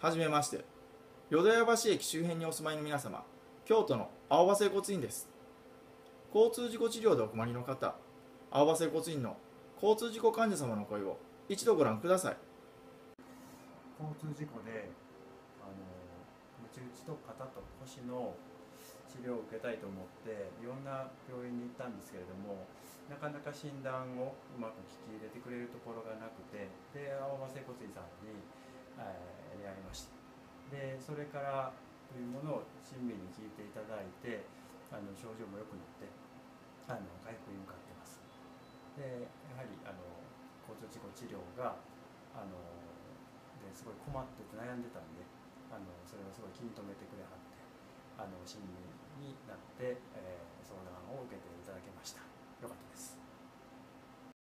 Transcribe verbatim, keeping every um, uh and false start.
はじめまして。淀屋橋駅周辺にお住まいの皆様、京都の青葉整骨院です。交通事故治療でお困りの方、青葉整骨院の交通事故患者様の声を一度ご覧ください。 交通事故であのムチ打ちと肩と腰の治療を受けたいと思っていろんな病院に行ったんですけれども、なかなか診断をうまく聞き入れてくれるところがなくて、で青葉整骨院さんに、えー、出会いました。でそれからというものを親身に聞いていただいて、あの症状も良くなってあの回復に向かってます。でやはりあの交通事故治療があのですごい困ってて悩んでたんで、あのそれをすごい気に留めてくれはって、あの親身になって、えー、相談を受けていただけました。よかったです。